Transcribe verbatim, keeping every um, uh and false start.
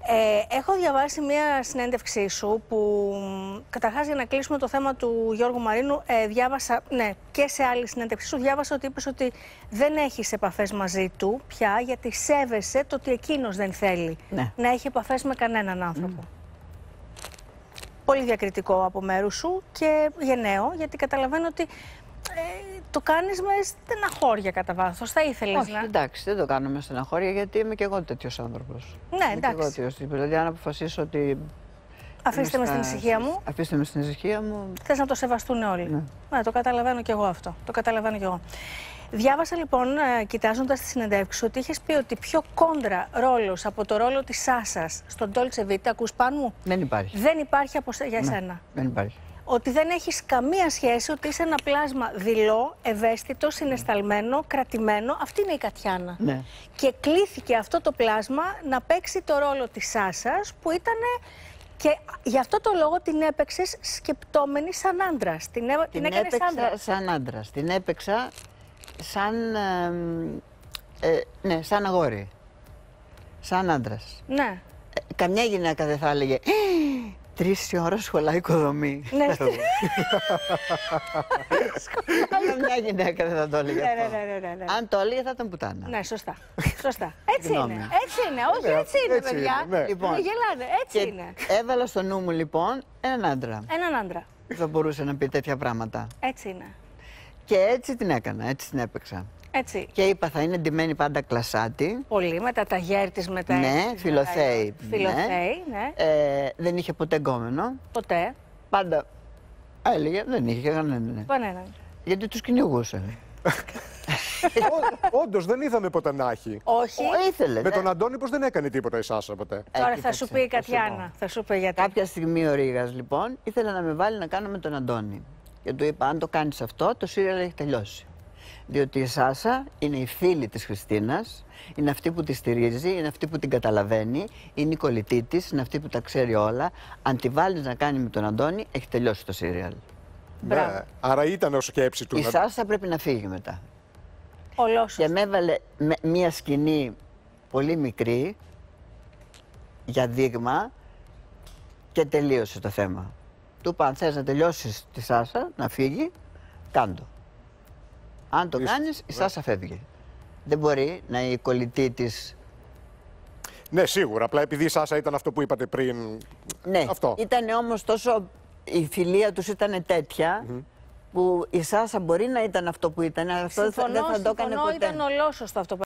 Ε, έχω διαβάσει μία συνέντευξή σου που, καταρχάς, για να κλείσουμε το θέμα του Γιώργου Μαρίνου, ε, διάβασα, ναι, και σε άλλη συνέντευξή σου διάβασα ότι είπες ότι δεν έχεις επαφές μαζί του πια, γιατί σέβεσαι το ότι εκείνος δεν θέλει ναι. να έχει επαφές με κανέναν άνθρωπο. Mm. Πολύ διακριτικό από μέρους σου και γενναίο, γιατί καταλαβαίνω ότι ε, το κάνεις με στεναχώρια κατά βάθος. Θα ήθελες Όχι, να... εντάξει, δεν το κάνω με στεναχώρια, γιατί είμαι και εγώ τέτοιος άνθρωπος. Ναι, εντάξει. Εγώ, δηλαδή, αν αποφασίσω ότι... Αφήστε με στα... στην ησυχία μου. Αφήστε με στην ησυχία μου. Θες να το σεβαστούν όλοι. Ναι. Ναι, το καταλαβαίνω κι εγώ αυτό. Το καταλαβαίνω κι εγώ. Διάβασα λοιπόν, κοιτάζοντας τη συνεντεύξη, ότι είχες πει ότι πιο κόντρα ρόλος από το ρόλο της Σάσας στον Dolce Vita, ακούς πάνω μου, Δεν υπάρχει. δεν υπάρχει από σε... για ναι, σένα. Δεν υπάρχει. Ότι δεν έχεις καμία σχέση, ότι είσαι ένα πλάσμα δειλό, ευαίσθητο, συναισθαλμένο, κρατημένο. Αυτή είναι η Κατιάνα. Ναι. Και κλήθηκε αυτό το πλάσμα να παίξει το ρόλο της Σάσας, που ήταν. Και γι' αυτό το λόγο την έπαιξες σκεπτόμενη σαν άντρας. Την, έ... την, την έκανες έπαιξα άντρα. σαν άντρας. Την έπαιξα σαν, ε, ε, ναι, σαν αγόρι. Σαν άντρας. Ναι. Ε, καμιά γυναίκα δεν θα έλεγε τρεις ώρα σχολά οικοδομή. Ναι. Καμιά γυναίκα δεν θα το έλεγε Ναι, αυτό. ναι, ναι, ναι, ναι. Αν το έλεγε θα ήταν πουτάνα. Ναι, σωστά. Σωστά. Έτσι Γνώμη. είναι. Έτσι είναι. Όχι, έτσι είναι, Έτσι παιδιά. είναι, ναι. Λοιπόν, Μην γελάνε. Έτσι και είναι. έβαλα στο νου μου λοιπόν έναν άντρα Έναν άντρα. που θα μπορούσε να πει τέτοια πράγματα. Έτσι είναι. Και έτσι την έκανα, έτσι την έπαιξα. Έτσι. Και είπα θα είναι ντυμένη πάντα κλασάτη. Πολύ με τα ταγέρ της, με τα Ναι, έτσι, φιλοθέη. με τα- Φιλοθέη, ναι. Ε, δεν είχε ποτέ γκόμενο. Ποτέ. Πάντα έλεγε, δεν είχε κανέναν. Κανέναν. Γιατί τους κυνηγούσε. Όντως δεν είδαμε ποτέ να έχει. Όχι. Ό, ήθελε. Με ναι. τον Αντώνη πως δεν έκανε τίποτα η Σάσα ποτέ. Τώρα θα κοίταξε, σου πει η Κατιάνα. Θα σου πει γιατί. Κάποια στιγμή ο Ρήγας λοιπόν ήθελε να με βάλει να κάνω με τον Αντώνη. Και του είπα: αν το κάνεις αυτό, το σύριαλ έχει τελειώσει. Διότι η Σάσα είναι η φίλη της Χριστίνας, είναι αυτή που τη στηρίζει, είναι αυτή που την καταλαβαίνει, είναι η κολλητή της, είναι αυτή που τα ξέρει όλα. Αν τη βάλεις να κάνει με τον Αντώνη, έχει τελειώσει το σύριαλ. Μπράβο. Ναι. Άρα ήταν ως σκέψη του. Η να- Σάσα πρέπει να φύγει μετά. Ολόσωστο. Και με έβαλε με- μία σκηνή πολύ μικρή για δείγμα και τελείωσε το θέμα. Του είπα: αν θες να τελειώσεις τη Σάσα, να φύγει, κάντο. Αν το Ορίστε. κάνεις, η Σάσα φεύγει. Δεν μπορεί να είναι η κολλητή της. Ναι, σίγουρα. Απλά επειδή η Σάσα ήταν αυτό που είπατε πριν. Ναι, Αυτό. ήταν όμως τόσο. Η φιλία τους ήταν τέτοια Mm-hmm. που η Σάσα μπορεί να ήταν αυτό που ήταν, αλλά αυτό δεν θα, Συμφωνώ, δεν θα το έκανε συμφωνώ, ποτέ. ήταν ολόσωστο αυτό.